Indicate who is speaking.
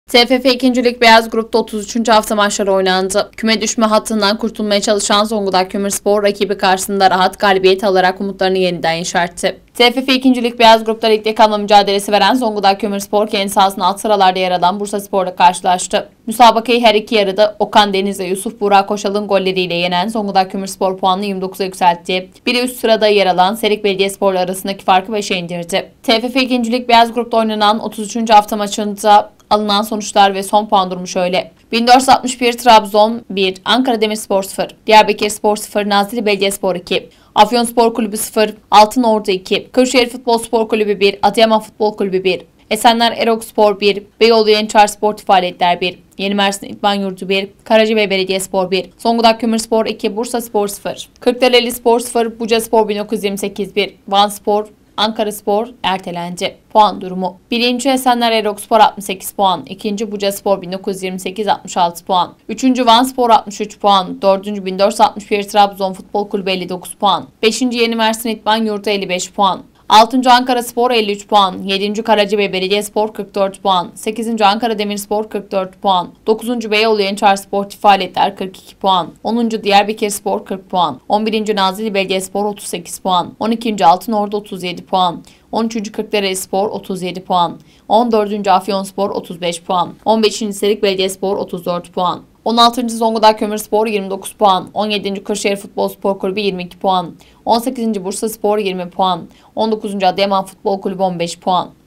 Speaker 1: TFF 2. Lig Beyaz Grup'ta 33. hafta maçları oynandı. Küme düşme hattından kurtulmaya çalışan Zonguldak Kömürspor rakibi karşısında rahat galibiyet alarak umutlarını yeniden yeşertti. TFF 2. Lig Beyaz Grup'ta ligde kalma mücadelesi veren Zonguldak Kömürspor kendi sahasında alt sıralarda yer alan Bursaspor'la karşılaştı. Müsabakayı her iki yarıda Okan Deniz ve Yusuf Burak Koşal'ın golleriyle yenen Zonguldak Kömürspor puanını 29'a yükseltti. Biri üst sırada yer alan Serik Belediyespor'la arasındaki farkı 5'e indirdi. TFF 2. Lig Beyaz Grup'ta oynanan 33. hafta maçında alınan sonuçlar ve son puan durumu şöyle. 1461 Trabzon 1, Ankara Demirspor 0, Diyarbakırspor 0, Nazilli Belediyespor 2, Afyonspor Kulübü 0, Altınordu 2, Kırşehir Futbol Spor Kulübü 1, Adıyaman Futbol Kulübü 1, Esenler Erokspor 1, Beyoğlu Yeniçer Sportif Faaliyetler 1, Yeni Mersin İdman Yurdu 1, Karacabey Belediyespor 1, Zonguldak Kömürspor 2, Bursaspor 0, Kırklareli Spor 0, Bucaspor 1928 1, Vanspor Ankaraspor ertelendi. Puan durumu: 1. Esenler Erokspor 68 puan, 2. Bucaspor 1928 66 puan, 3. Vanspor 63 puan, 4. 1461 Trabzon Futbol Kulübü 59 puan, 5. Yeni Mersin İdman Yurdu 55 puan, 6. Ankaraspor 53 puan, 7. Karacabey Belediyespor 44 puan, 8. Ankara Demirspor 44 puan, 9. Beyoğlu Yeniçer Sportif Faaliyetler 42 puan, 10. Diyarbakırspor 40 puan, 11. Nazilli Belediyespor 38 puan, 12. Altınordu 37 puan, 13. Kırklarelispor 37 puan, 14. Afyonspor 35 puan, 15. Serik Belediyespor 34 puan, 16. Zonguldak Kömürspor 29 puan, 17. Kırşehir Futbol Spor Kulübü 22 puan, 18. Bursaspor 20 puan, 19. Adıyaman Futbol Kulübü 15 puan.